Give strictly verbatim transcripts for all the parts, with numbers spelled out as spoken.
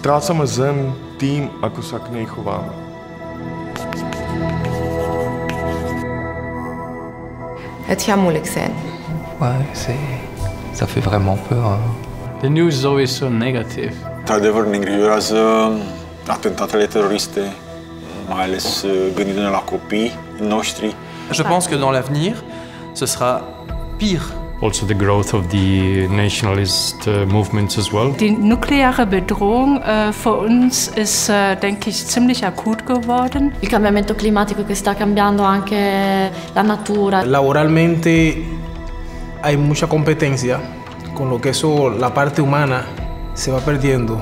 Strácame zem tým, ako sa k nej chováme. Het gaat moeilijk zijn. Ouais, c'est... ça fait vraiment peur. Hein. The news is always so negative. Într-adevăr, ne îngrijorează atentatele teroriste, mai ales gândindu-ne la copii noștri. Je pense que dans l'avenir, ce sera pire. Also the growth of the nationalist uh, movements as well. Die nukleare Bedrohung äh, für uns ist, äh, denke ich, ziemlich akut geworden. Il cambiamento climatico che sta cambiando anche la natura. Laboralmente hay mucha competencia, con lo que eso, la parte humana se va perdiendo.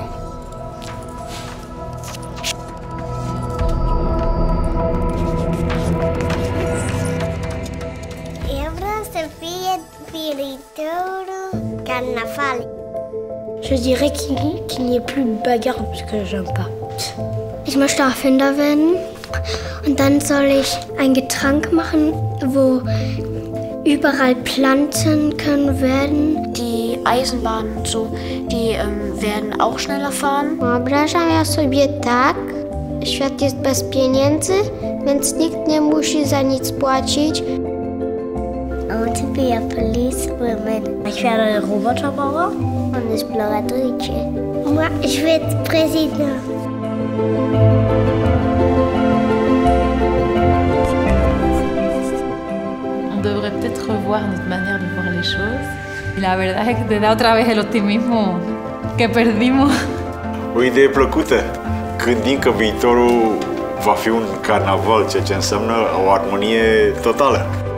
Carnaval. Je dirais qu'il qu'il n'y ait plus de bagarre parce que j'aime pas. Ich möchte Erfinder werden und dann soll ich ein Getränk machen, wo überall Pflanzen können werden. Die Eisenbahnen und so, die ähm, werden auch schneller fahren. Wyobrażam ja sobie tak, świat jest bez pieniędzy, więc nikt nie musi za nic płacić. I want to be a policewoman. Ich werde ein Roboterbauer und Exploratrice. Moi, ich werde Präsident. On devrait peut-être revoir notre manière de voir les choses. La verdad es que te da otra vez el optimismo que perdimos. O idee plăcută, gândim că viitorul va fi un carnaval, ceea ce înseamnă o armonie totală.